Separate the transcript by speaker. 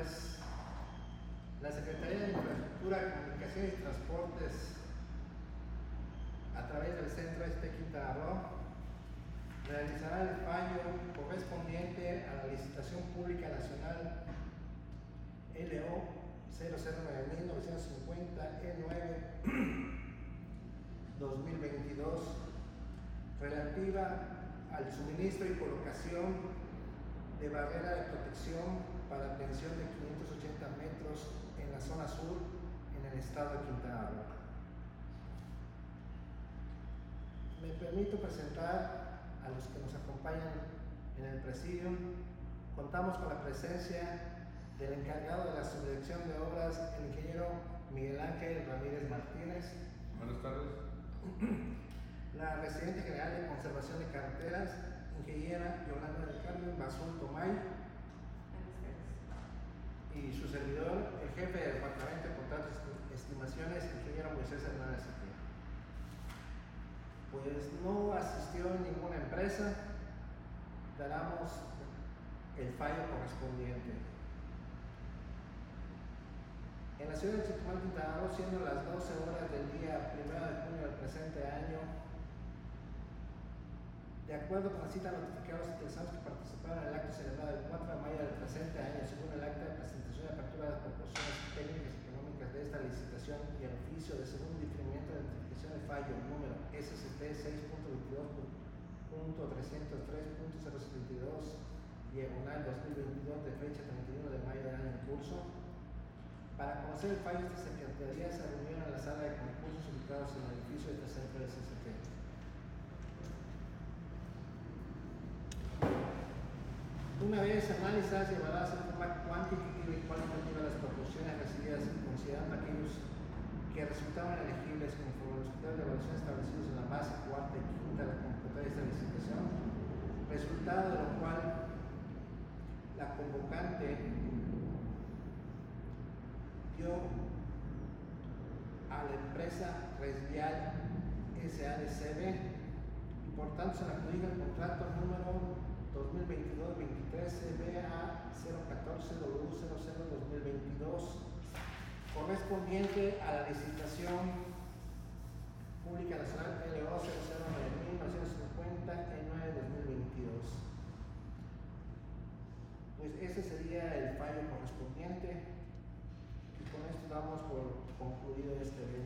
Speaker 1: tardes. La Secretaría de Infraestructura, Comunicaciones y Transportes, a través del Centro Quintana Roo, realizará el fallo correspondiente a la licitación pública nacional LO 009.950 E9-2022 relativa al suministro y colocación de barrera de protección para atención de 580 metros en la zona sur en el estado de Quintana Roo. Me permito presentar a los que nos acompañan en el presidio. Contamos con la presencia del encargado de la subdirección de obras, el ingeniero Miguel Ángel Ramírez Martínez.
Speaker 2: Buenas tardes.
Speaker 1: La residente general de conservación de carreteras, ingeniera Yolanda del Carmen Bazul Tomay. Y su servidor, el jefe del departamento de contratos y estimaciones, ingeniero Moisés Hernández Sequia. Pues no asistió ninguna empresa, daremos el fallo correspondiente. En la ciudad de Chetumal, Quintana Roo, siendo las 12 horas del día 1 de junio del presente año, de acuerdo con la cita notificada a los interesados que participaron en el acto celebrado el 4 de mayo del presente año, según el acta de presentación y apertura de las proporciones técnicas y económicas de esta licitación y el oficio de segundo diferimiento de notificación de fallo número SST 6.22.303.072/2022 de fecha 31 de mayo del año en curso. Para conocer el fallo, esta secretaría se reunió en la sala de concursos ubicados en el edificio de este centro de SST. Una vez analizadas y evaluadas en forma cuantitativa y cualitativa las proporciones recibidas, considerando aquellos que resultaban elegibles conforme a los criterios de evaluación establecidos en la base cuarta y quinta de la convocatoria de esta licitación, resultado de lo cual la convocante dio a la empresa Resvial SADCB y por tanto se le adjudica el contrato número 2022-23 CBA 014-W00-2022 correspondiente a la licitación pública nacional LO 009.950 E9-2022. Pues ese sería el fallo correspondiente y con esto damos por concluido este evento.